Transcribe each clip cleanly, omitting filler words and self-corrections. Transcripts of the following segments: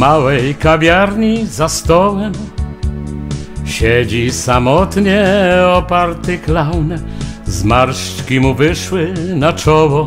małej kawiarni za stołem siedzi samotnie oparty klaun. Zmarszczki mu wyszły na czoło,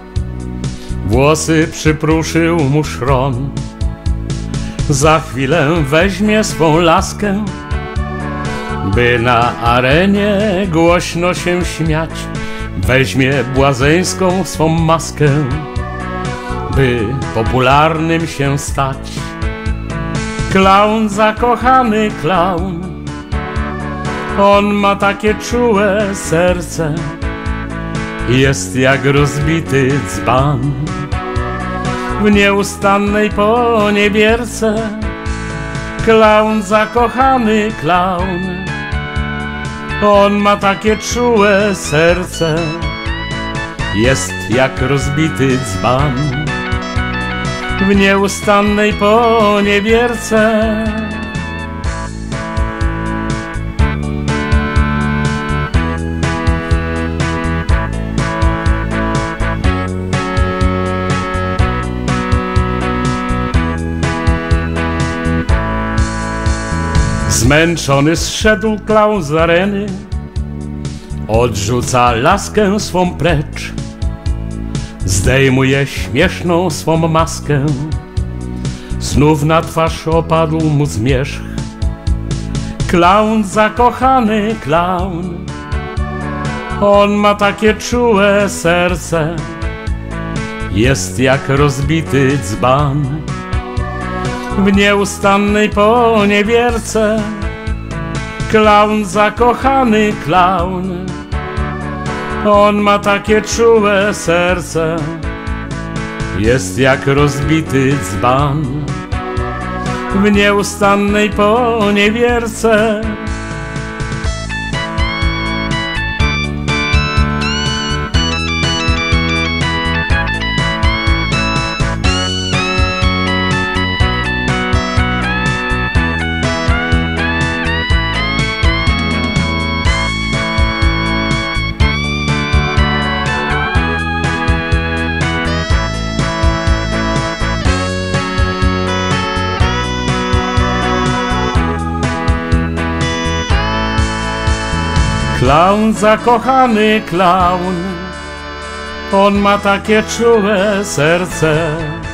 włosy przypruszył mu szron. Za chwilę weźmie swą laskę, by na arenie głośno się śmiać. Weźmie błazeńską swą maskę, by popularnym się stać. Klaun, zakochany klaun, on ma takie czułe serce, jest jak rozbity dzban. W nieustannej poniewierce klaun, zakochany klaun, on ma takie czułe serce, jest jak rozbity dzban. W nieustannej poniewierce zmęczony zszedł klaun z areny, odrzuca laskę swą precz, zdejmuje śmieszną swą maskę, znów na twarz opadł mu zmierzch. Klaun, zakochany klaun, on ma takie czułe serce, jest jak rozbity dzban. W nieustannej poniewierce klaun, zakochany klaun, on ma takie czułe serce, jest jak rozbity dzban. W nieustannej poniewierce klaun, zakochany klaun, on ma takie czułe serce,